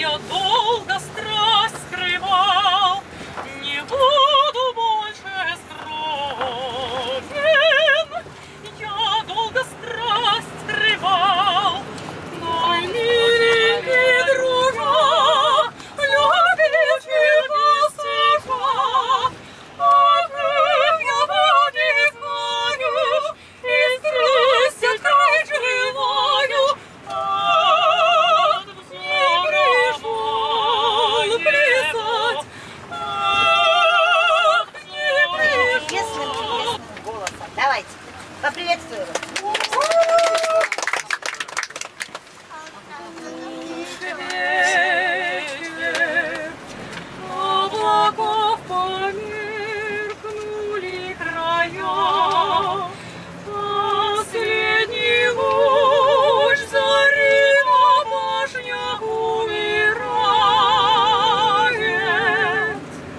я долго страсть скрывал, не буду больше скромен. Я долго страсть скрывал, мой миленький дружок, любит тебя стиха. Давайте, поприветствуем. Облаков померкнули края, последний луч зари на башнях умирает.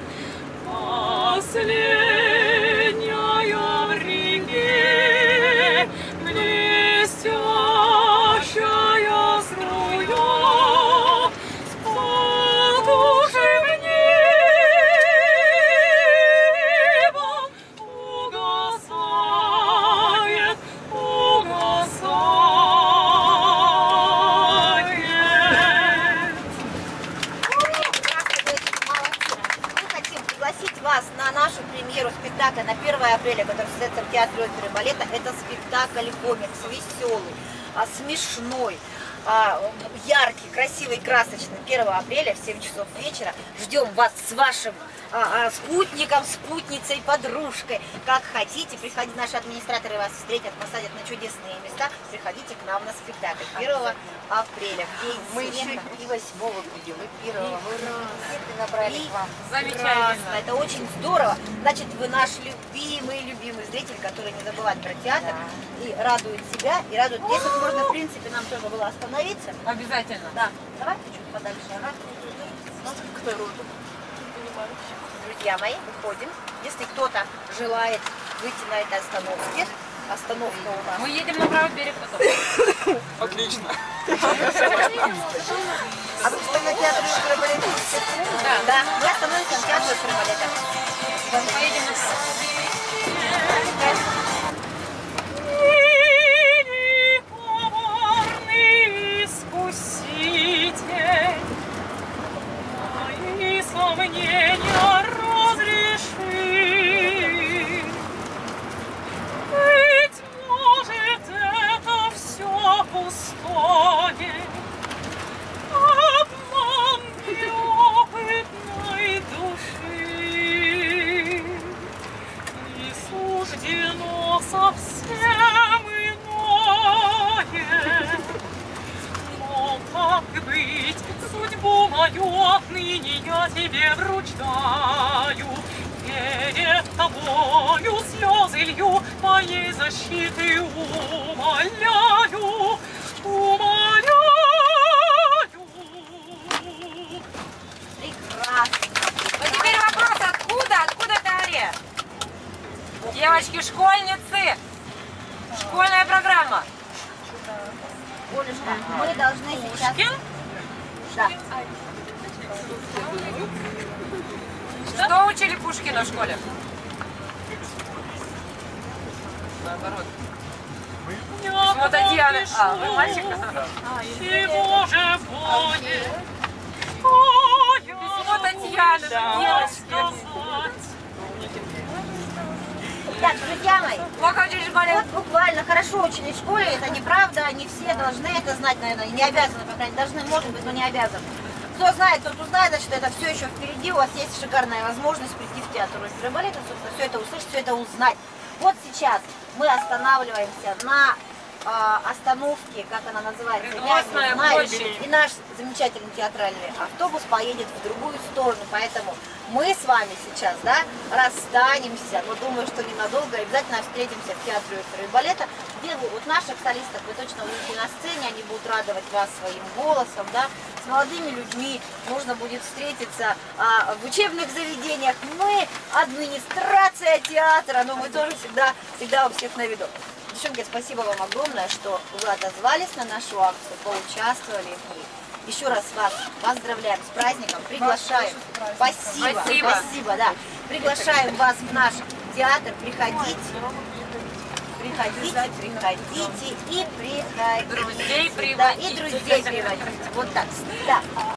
Последняя в реке блестящая струя с потухшим небом угасает, угасает. Мы хотим пригласить вас на нашу премьеру спектакля на 1 апреля, который состоится в Театре оперы и балета. Это спектакль-комикс веселый, смешной, яркий, красивый, красочный. 1 апреля в 7 часов вечера ждем вас с вашим спутником, спутницей, подружкой. Как хотите, приходите, наши администраторы вас встретят, посадят на чудесные места. Приходите к нам на спектакль 1 апреля, в день Мы еще смеха. и 8-го будем, и 1-го. Мы билеты набрали к вам. Замечательно. Это очень здорово. Значит, вы наш любимый зритель, который не забывает про театр и радует себя, и радует. Если бы можно, в принципе, нам тоже было остановиться. Обязательно. Да, давайте чуть подальше. Ага. Друзья мои, выходим. Если кто-то желает выйти на этой остановке, остановка у нас. Мы едем на правый берег потом. Отлично. А вы что, на театре оперы и балета? Да, мы остановимся на театре оперы и балета. Поедем на коварный искуситель, мои сомнения разреши. Быть может, это все пустое, обман неопытной души. И суждено совсем иное. Но как быть, судьбу мою отныне я тебе вручаю. Перед тобою слезы лью, моей защиты умоляю, умоляю. Прекрасно. Ну теперь вопрос, откуда Дарья? Девочки, школьницы, школьная программа. Олюшка, мы должны сейчас... Пушкин? Да. Что учили Пушкина в школе? Наоборот. Вот Диана. А, вы мальчик? Чего же будет? Письмо Татьяны, девочки. Так, друзья мои, Плохо учили в школе? вот буквально хорошо учили в школе, это неправда, не все должны это знать, наверное, не обязаны, по крайней мере, должны, может быть, но не обязаны. Кто знает, тот узнает, значит, это все еще впереди, у вас есть шикарная возможность прийти в театр оперы и балета, собственно, все это услышать, все это узнать. Вот сейчас мы останавливаемся на остановке, как она называется, я не знаю, площадь. и наш замечательный театральный автобус поедет в другую сторону, поэтому мы с вами сейчас, да, расстанемся, но думаю, что ненадолго, обязательно встретимся в театре оперы и балета, где вот наших солистов вы точно увидите на сцене, они будут радовать вас своим голосом, да, с молодыми людьми можно будет встретиться в учебных заведениях, мы администрация театра, но мы тоже всегда у всех на виду. Девчонки, спасибо вам огромное, что вы отозвались на нашу акцию, поучаствовали в ней. Еще раз вас поздравляем с праздником, приглашаем. Спасибо, спасибо, да. Приглашаем вас в наш театр, приходите. Приходите, приходите и приходите. Друзей Да, и приводите. друзей приводите. Вот так, да.